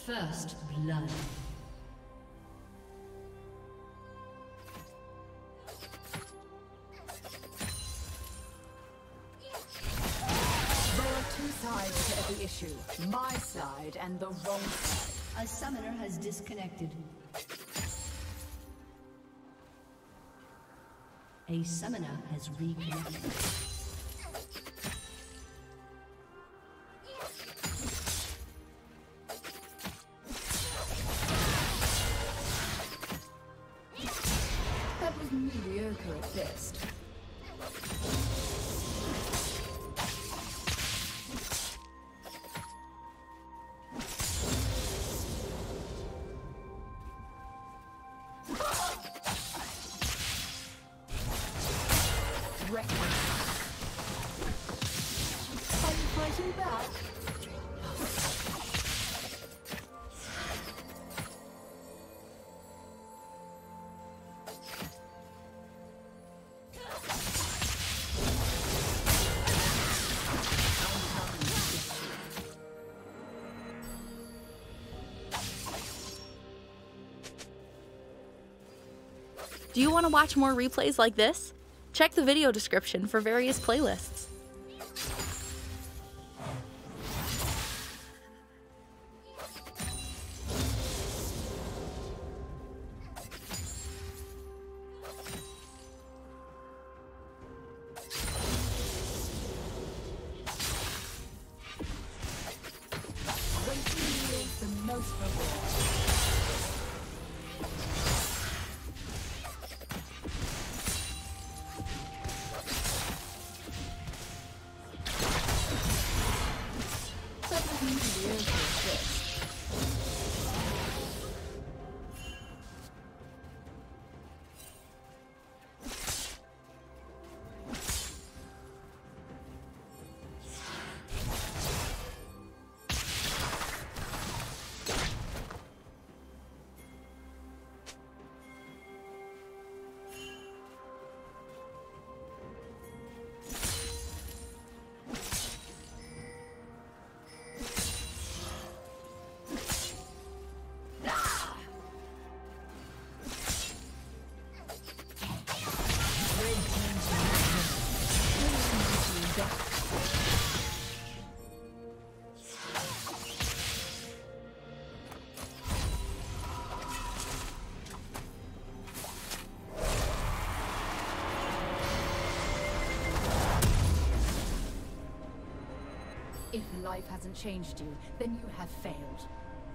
First blood. There are two sides to every issue. My side and the wrong side. A summoner has disconnected. A summoner has reconnected. That was mediocre at best. Do you want to watch more replays like this? Check the video description for various playlists. Waiting is the most rewarding. If life hasn't changed you, then you have failed.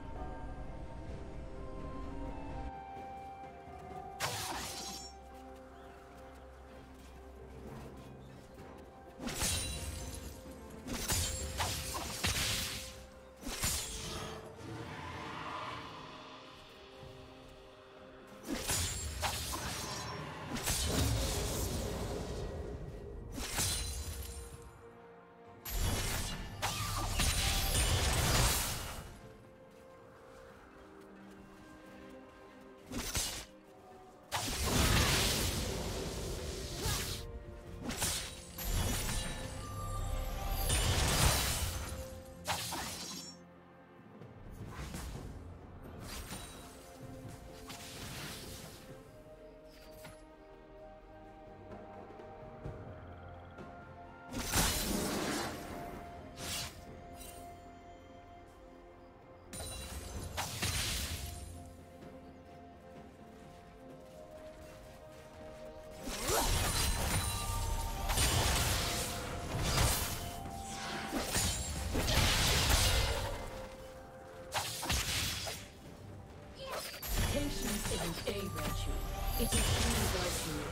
Patience isn't a virtue, it is the virtue.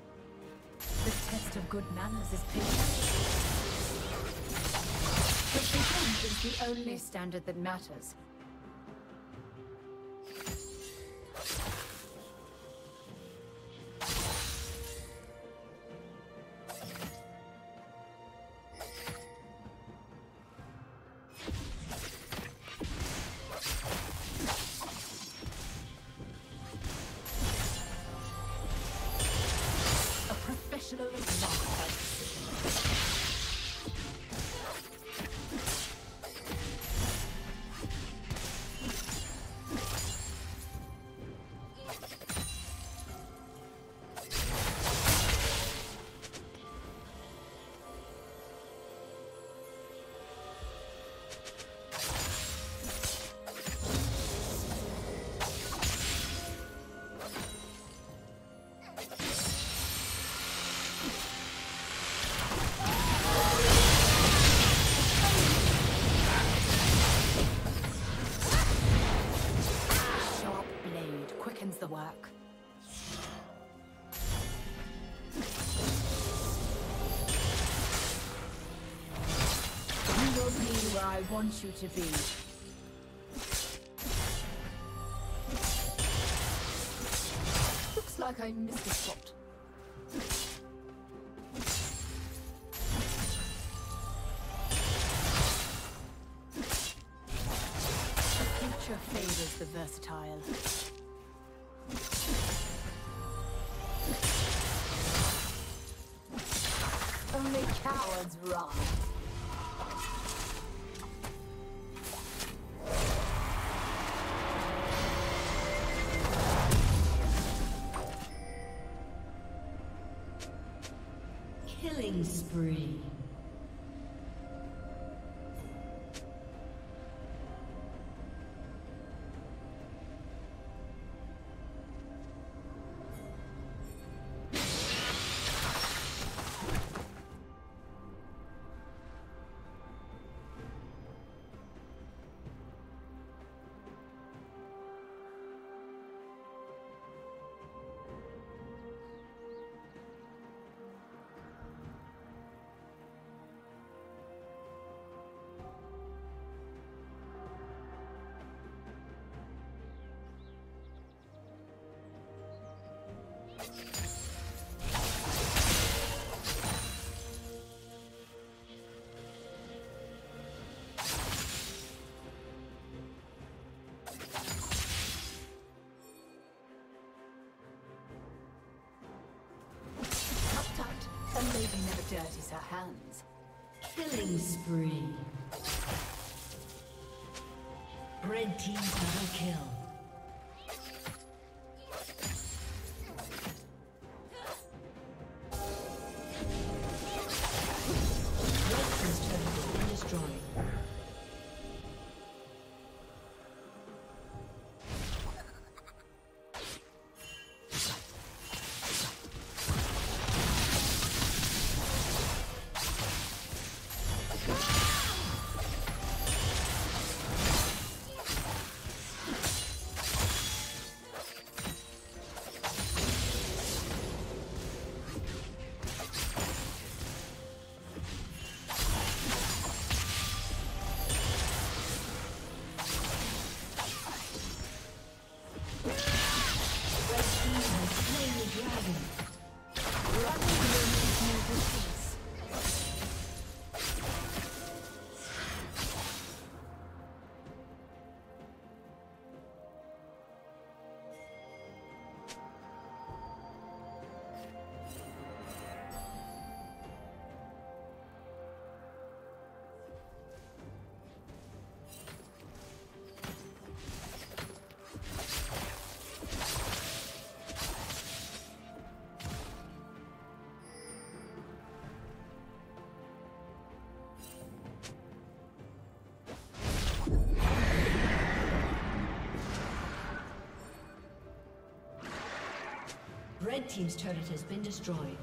The test of good manners is patience. is the only standard that matters. A professional is not by decision. The work. You will be where I want you to be. Looks like I missed a spot. The future favors the versatile. Only cowards run. Killing spree. A lady never dirties her hands. Killing spree. Red team double kill. Red team's turret has been destroyed. Red team's turret has been destroyed.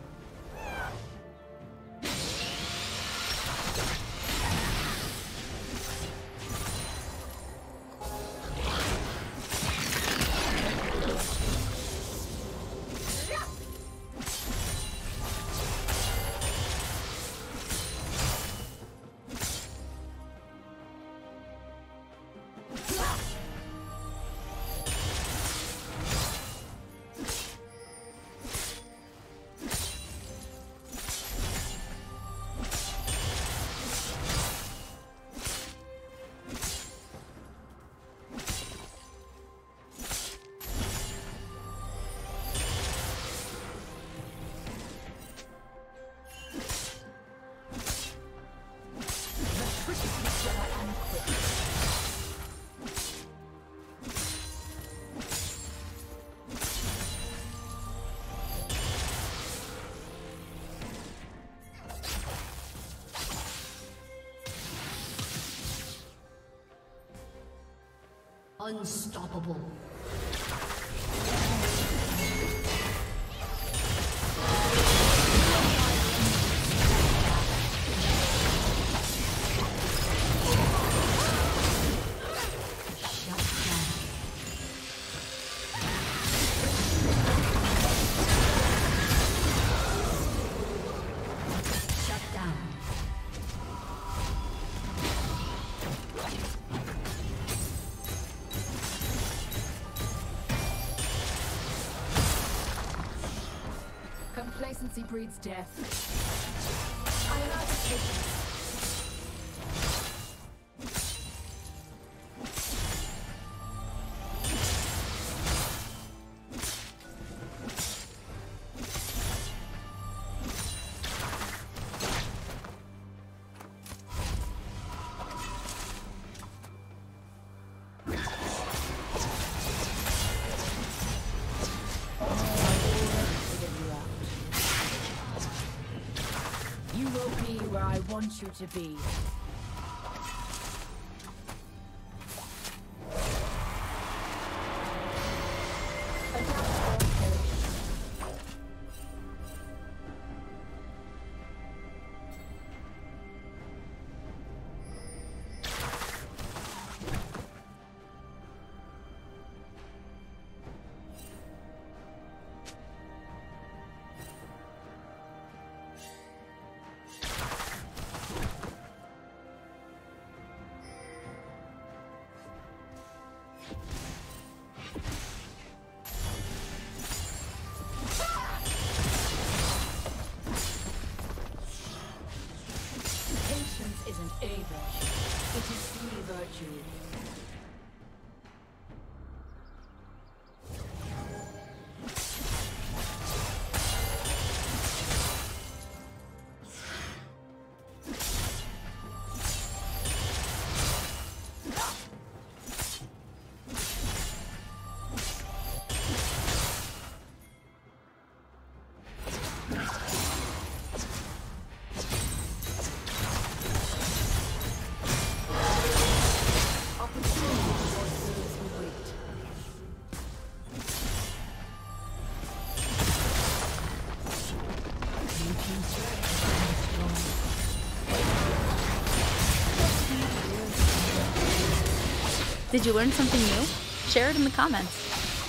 Unstoppable. Complacency breeds death. I allow patience. You will be where I want you to be. Isn't a virtue, it is the virtue. Did you learn something new? Share it in the comments.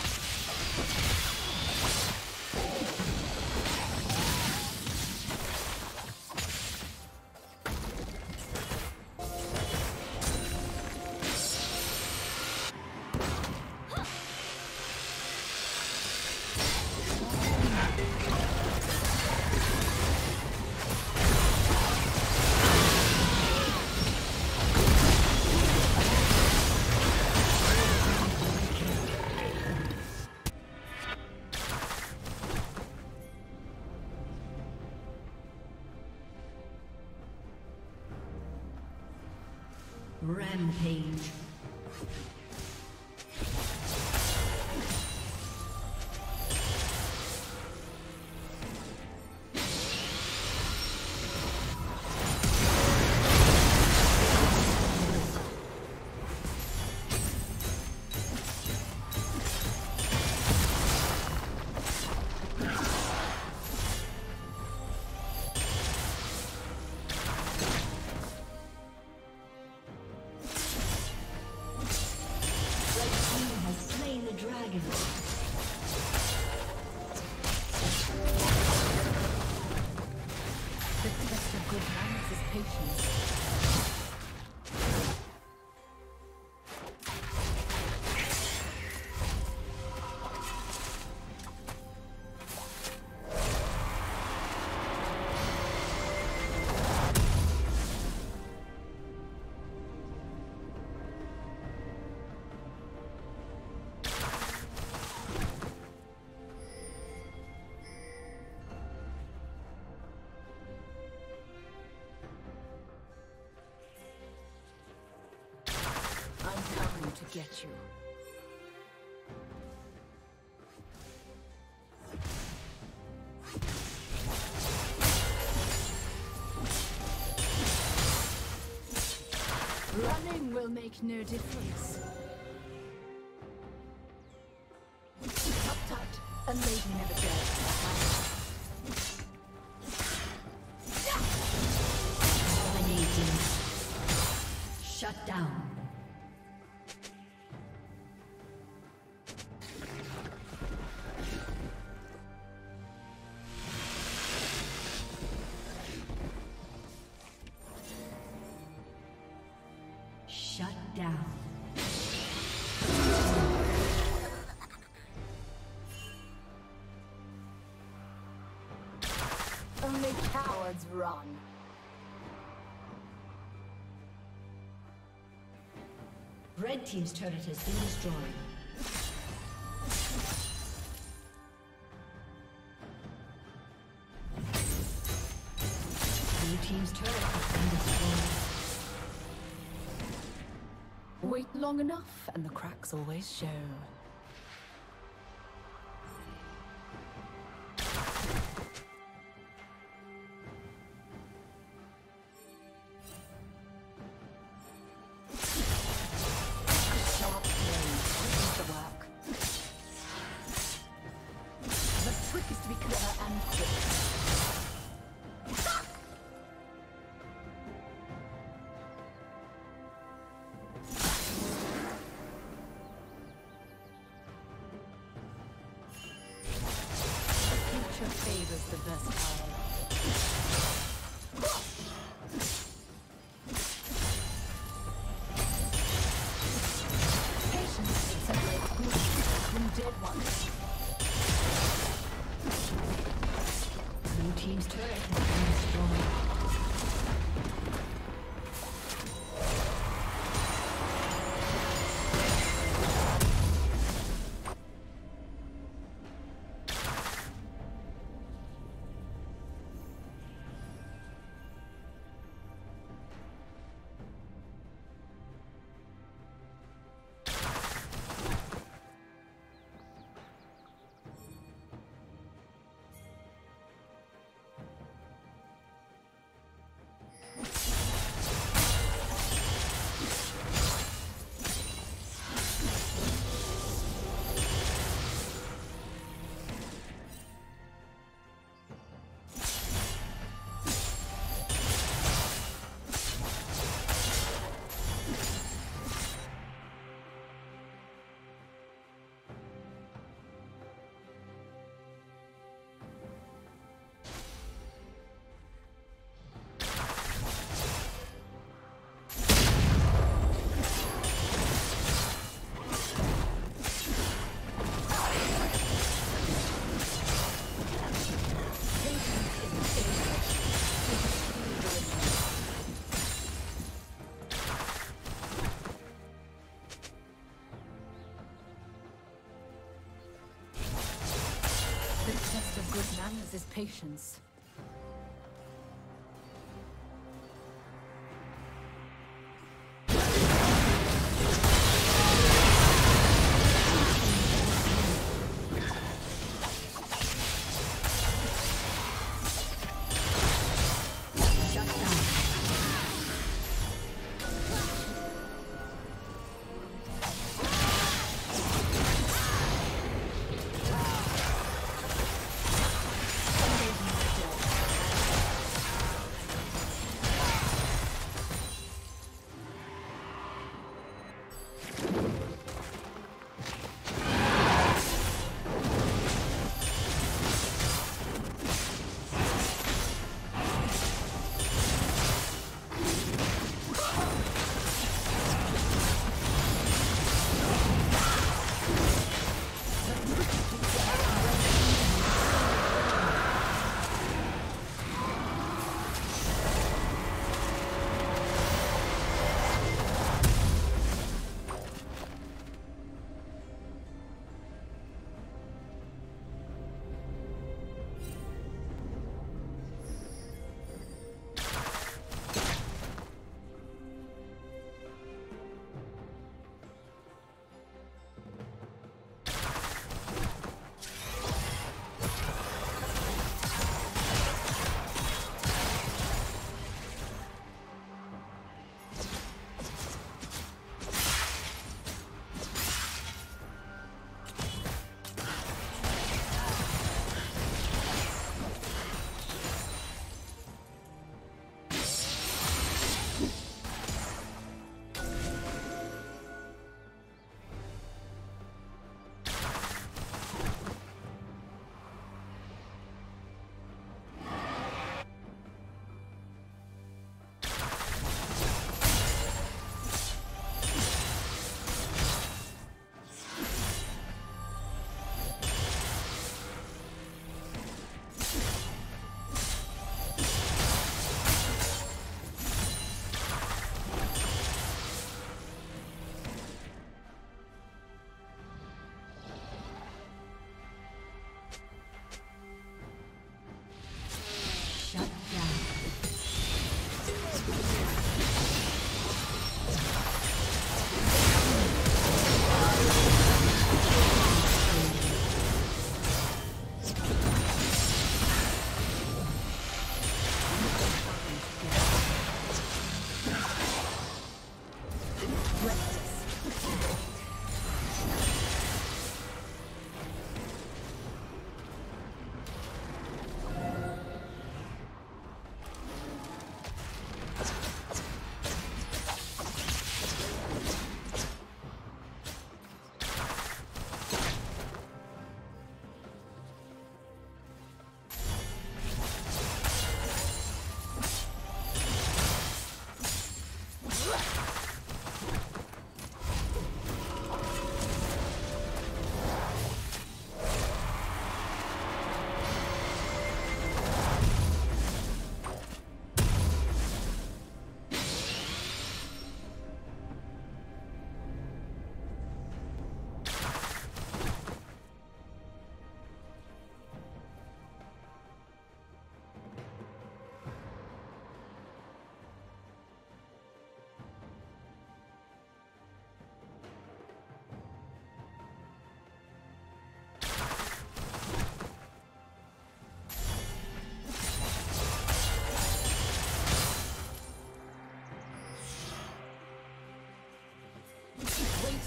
Rampage. To get you. Running will make no difference. A lady never dares to hide. Dominating. Shut down. Shut down. Only cowards run. Red team's turret has been destroyed. Blue team's turret has been destroyed. Wait long enough and the cracks always show. Sharp blade, the work. The trick is to be clever and quick. Favors the versatile. Patience separates good from dead ones. Blue team's turret has been destroyed. The test of good manners is patience. Amazing.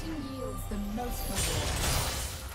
Fighting yields the most reward.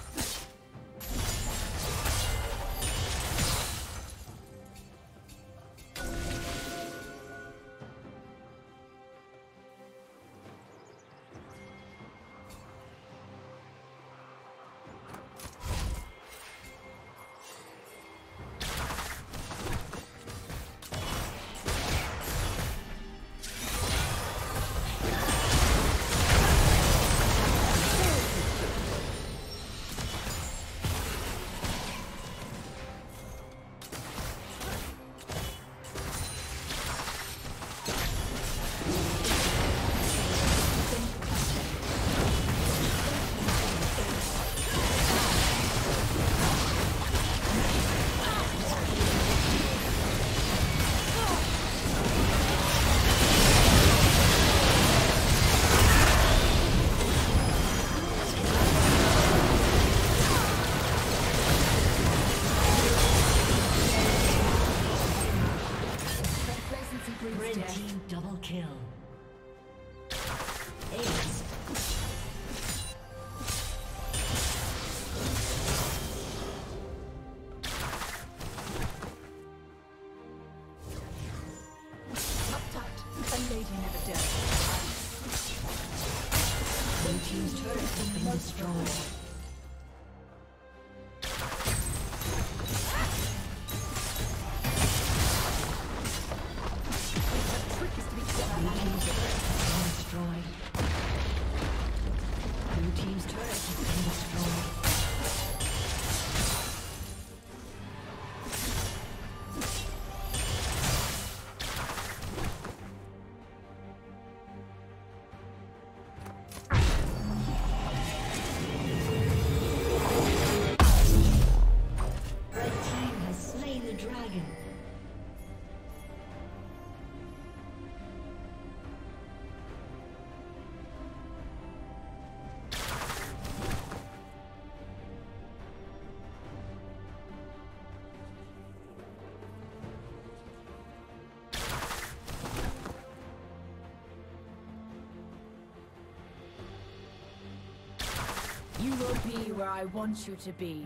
Red team double kill. Ace. A lady never dies. Blue team's turret has been destroyed. You will be where I want you to be.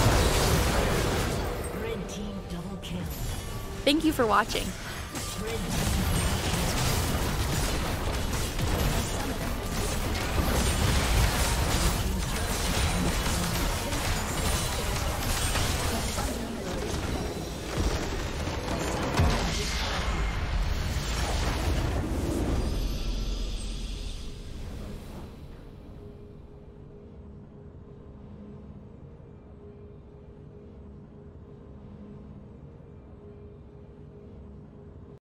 Thank you for watching. Red